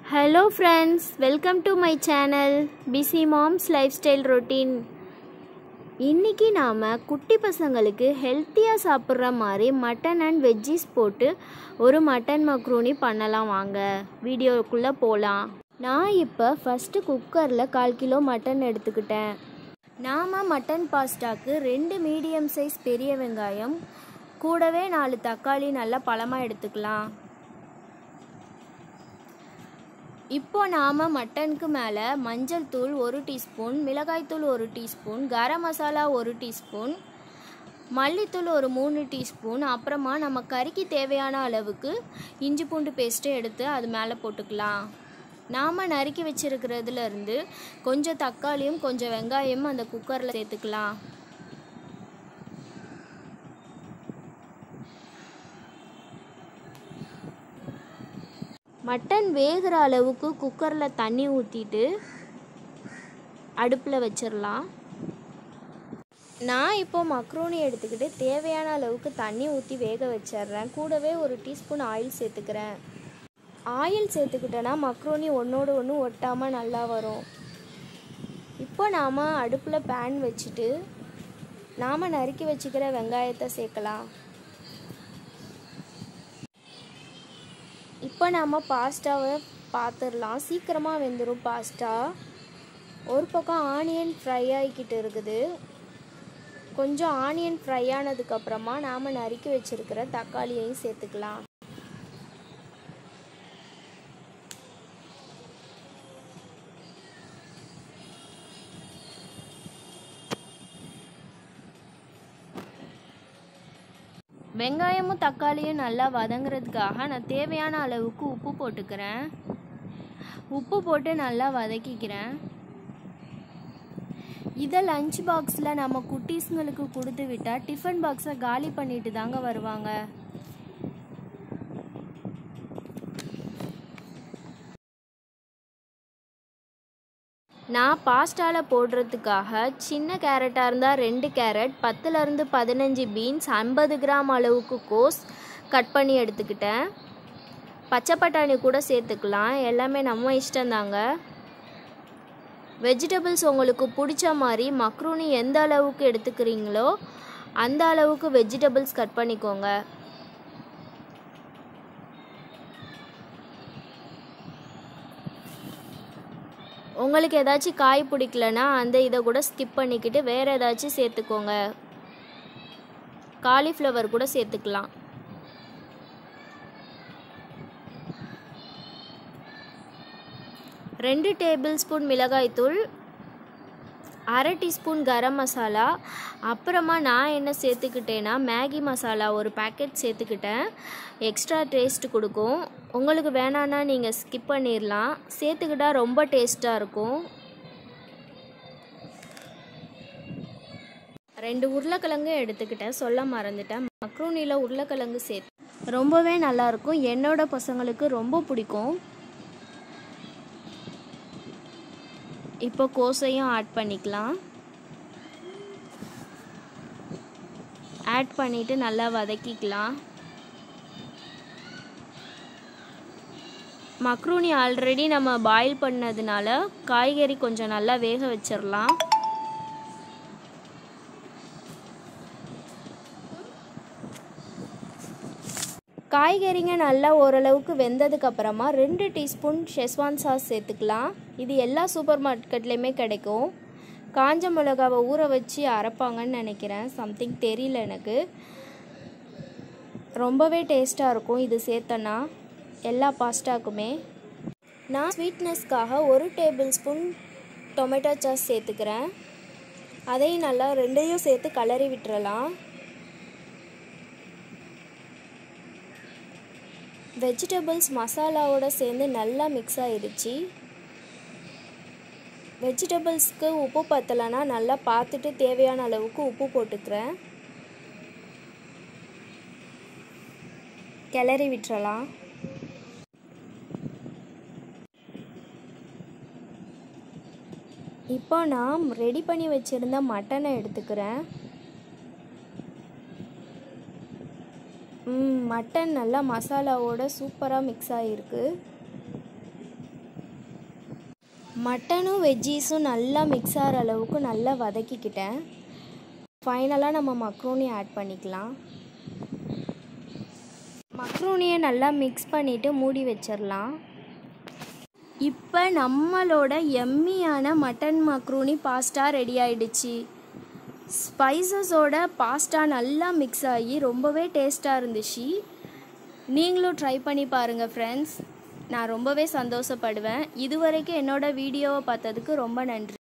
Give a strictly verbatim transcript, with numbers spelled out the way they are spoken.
Hello friends, welcome to my channel Busy Mom's Lifestyle Routine. இன்னைக்கு நாம குட்டி பசங்களுக்கு ஹெல்த்தியா சாப்பிடுற மாதிரி மட்டன் அண்ட் வெஜ்ஜீஸ் போட்டு ஒரு மட்டன் மக்ரூனி பண்ணலாம் வாங்க. வீடியோக்குள்ள போலாம். நான் இப்போ ஃபர்ஸ்ட் குக்கர்ல கால் கிலோ மட்டன் எடுத்துக்கிட்டேன். நாம மட்டன் பாஸ்டாக்கு ரெண்டு மீடியம் சைஸ் பெரிய வெங்காயம் கூடவே நாலு தக்காளி நல்லா பழமா எடுத்துக்கலாம். இப்போ நாம மட்டனுக்கு மேலே மஞ்சள் தூள் ஒரு டீஸ்பூன், மிளகாய் தூள் ஒரு டீஸ்பூன், கரம் மசாலா ஒரு டீஸ்பூன், மல்லித்தூள் ஒரு மூணு டீஸ்பூன், அப்புறமா நம்ம கறிக்கு தேவையான அளவுக்கு இஞ்சி பூண்டு பேஸ்ட்டு எடுத்து அது மேலே போட்டுக்கலாம். நாம் நறுக்கி வச்சிருக்கிறதுல இருந்து கொஞ்சம் தக்காளியும் கொஞ்சம் வெங்காயமும் அந்த குக்கரில் சேர்த்துக்கலாம். மட்டன் வேகிற அளவுக்கு குக்கரில் தண்ணி ஊற்றிட்டு அடுப்பில் வச்சிடலாம். நான் இப்போ மக்ரூனி எடுத்துக்கிட்டு தேவையான அளவுக்கு தண்ணி ஊற்றி வேக வச்சிட்றேன். கூடவே ஒரு டீஸ்பூன் ஆயில் சேர்த்துக்கிறேன். ஆயில் சேர்த்துக்கிட்டேன்னா மக்ரூனி ஒன்றோடு ஒன்று ஒட்டாமல் நல்லா வரும். இப்போ நாம் அடுப்பில் பேன் வச்சுட்டு நாம் நறுக்கி வச்சுக்கிற வெங்காயத்தை சேர்க்கலாம். இப்போ நாம் பாஸ்டாவை பார்த்துடலாம். சீக்கிரமாக வெந்துடும் பாஸ்டா. ஒரு பக்கம் ஆனியன் ஃப்ரை ஆகிக்கிட்டு இருக்குது. கொஞ்சம் ஆனியன் ஃப்ரை ஆனதுக்கப்புறமா நாம் நறுக்கி வச்சுருக்கிற தக்காளியையும் சேர்த்துக்கலாம். வெங்காயமும் தக்காளியும் நல்லா வதங்குறதுக்காக நான் தேவையான அளவுக்கு உப்பு போட்டுக்கிறேன். உப்பு போட்டு நல்லா வதக்கிக்கிறேன். இதை லஞ்ச் பாக்ஸில் நம்ம குட்டீஸுங்களுக்கு கொடுத்து விட்டால் டிஃபன் பாக்ஸை காலி பண்ணிட்டு தாங்க வருவாங்க. நான் பாஸ்டாவில் போடுறதுக்காக சின்ன கேரட்டாக இருந்தால் ரெண்டு கேரட், பத்துலேருந்து பதினஞ்சு பீன்ஸ், ஐம்பது கிராம் அளவுக்கு கோஸ் கட் பண்ணி எடுத்துக்கிட்டேன். பச்சை பட்டாணி கூட சேர்த்துக்கலாம். எல்லாமே நம்ம இஷ்டந்தாங்க. வெஜிடபிள்ஸ் உங்களுக்கு பிடிச்ச மாதிரி மக்ரூனி எந்த அளவுக்கு எடுத்துக்கிறீங்களோ அந்த அளவுக்கு வெஜிடபிள்ஸ் கட் பண்ணிக்கோங்க. உங்களுக்கு ஏதாச்சும் காய் பிடிக்கலன்னா அந்த இதை கூட ஸ்கிப் பண்ணிக்கிட்டு வேறு ஏதாச்சும் சேர்த்துக்கோங்க. காலிஃப்ளவர் கூட சேர்த்துக்கலாம். ரெண்டு டேபிள் ஸ்பூன் மிளகாய்த்தூள், அரை டீஸ்பூன் கரம் மசாலா, அப்புறமா நான் என்ன சேர்த்துக்கிட்டேன்னா மேகி மசாலா ஒரு பேக்கெட் சேர்த்துக்கிட்டேன். எக்ஸ்ட்ரா டேஸ்ட் கொடுக்கும். உங்களுக்கு வேணான்னா நீங்கள் ஸ்கிப் பண்ணிடலாம். சேர்த்துக்கிட்டால் ரொம்ப டேஸ்ட்டாக இருக்கும். ரெண்டு உருளைக்கிழங்கு எடுத்துக்கிட்டேன், சொல்ல மறந்துட்டேன். மக்ரூனியில் உருளைக்கிழங்கு சேர்த்து ரொம்பவே நல்லாயிருக்கும். என்னோட பசங்களுக்கு ரொம்ப பிடிக்கும். இப்போ கோஸையும் ஆட் பண்ணிக்கலாம். ஆட் பண்ணிவிட்டு நல்லா வதக்கிக்கலாம். மக்ரூனி ஆல்ரெடி நம்ம பாயில் பண்ணதுனால காய்கறி கொஞ்சம் நல்லா வேக வச்சிடலாம். காய்கறிங்க நல்லா ஓரளவுக்கு வெந்ததுக்கப்புறமா ரெண்டு டீஸ்பூன் ஷெஸ்வான் சாஸ் சேர்த்துக்கலாம். இது எல்லா சூப்பர் மார்க்கெட்லேயுமே கிடைக்கும். காஞ்ச மிளகாவை ஊற வச்சு அரைப்பாங்கன்னு நினைக்கிறேன். சம்திங் தெரியல எனக்கு. ரொம்பவே டேஸ்ட்டாக இருக்கும் இது சேர்த்தனா எல்லா பாஸ்டாக்குமே. நான் ஸ்வீட்னஸ்க்காக ஒரு டேபிள் ஸ்பூன் டொமேட்டோ சாஸ் சேர்த்துக்கிறேன். அதையும் நல்லா ரெண்டையும் சேர்த்து கலரி விட்டுறலாம். வெஜிடபிள்ஸ் மசாலாவோட சேர்ந்து நல்லா மிக்ஸ் ஆகிடுச்சு. வெஜிடபிள்ஸ்க்கு உப்பு பத்தலைன்னா நல்லா பார்த்துட்டு தேவையான அளவுக்கு உப்பு போட்டுக்கிறேன். கிளறி விட்டுறலாம். இப்போ நான் ரெடி பண்ணி வச்சுருந்த மட்டனை எடுத்துக்கிறேன். மட்டன் நல்லா மசாலாவோட சூப்பராக மிக்ஸ் ஆகிருக்கு. மட்டனும் வெஜ்ஜீஸும் நல்லா மிக்ஸ் ஆகிற அளவுக்கு நல்லா வதக்கிக்கிட்டேன். ஃபைனலாக நம்ம மக்ரோனி ஆட் பண்ணிக்கலாம். மக்ரோனியை நல்லா மிக்ஸ் பண்ணிவிட்டு மூடி வச்சிடலாம். இப்போ நம்மளோட எம்மியான மட்டன் மக்ரோனி பாஸ்தா ரெடி ஆயிடுச்சு. ஸ்பைசஸோட பாஸ்தா நல்லா மிக்ஸ் ஆகி ரொம்பவே டேஸ்ட்டாக இருந்துச்சு. நீங்களும் ட்ரை பண்ணி பாருங்கள் ஃப்ரெண்ட்ஸ். நான் ரொம்பவே சந்தோஷப்படுவேன். இதுவரைக்கும் என்னோடய வீடியோவை பார்த்ததுக்கு ரொம்ப நன்றி.